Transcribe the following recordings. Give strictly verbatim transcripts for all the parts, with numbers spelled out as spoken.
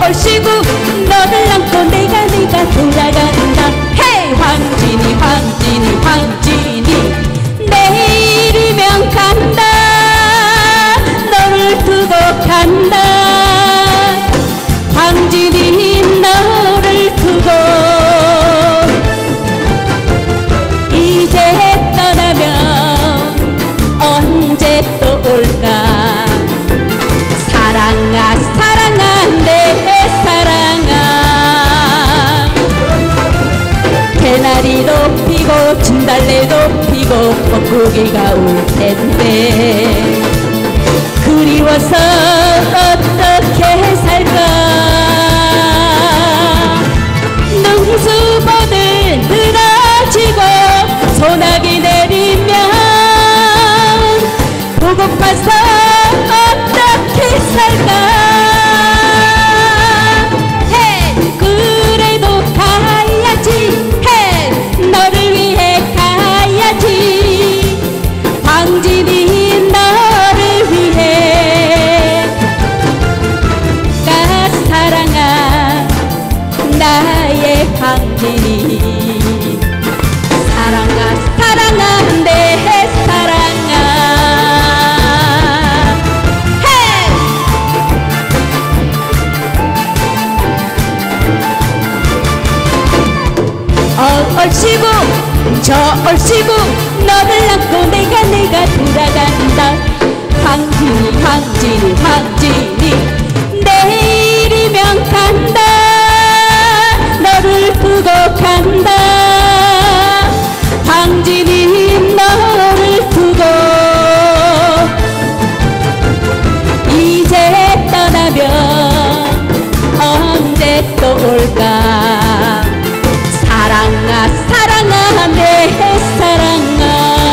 얼씨구 너를 안고 내가 내가 돌아간다. 헤이 황진이 황진이 황진이 내일이면 간다. 너를 두고 간다. 황진이 너를 두고 이제 떠나면 언제 또 올까. 사랑아 사랑아 내 사랑아. 개나리도 피고 진달래도 피고 벚고기가 올 텐데 그리워서 어떻게 살까. 능수보들 늘어지고 소나기 내리면 보고파서 어떻게 살까. 헤 그래도 가야지. 헤 너를 위해 가야지. 황진이 너를 위해. 나 사랑아 나의 황진이. 사랑아 사랑아 내 사랑아. 헤이 어 얼씨구 저 얼씨구 너를 안고 내가 내가 돌아간다. 황진이 황진이 황진이 내일이면 간다. 너를 두고 간다. 황진이 너를 두고 이제 떠나면 언제 또 올까. 사랑아 사랑아 내 사랑아.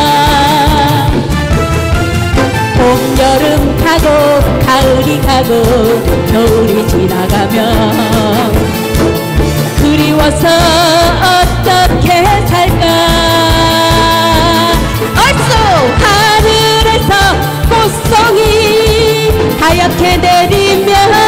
봄 여름 가고 가을이 가고 겨울이 지나가면 그리워서 어떻게 살까. 얼쑤 하늘에서 꽃송이 하얗게 내리면